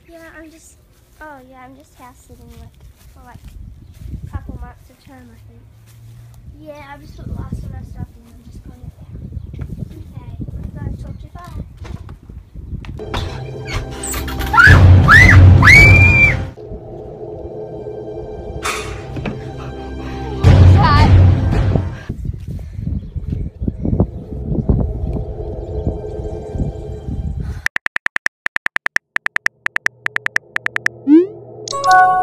I'm just house sitting for like a couple months of term, I think. Yeah, I've just put the last of our stuff in and just putting it down. Okay, I'm going to talk to you. Bye. What was that?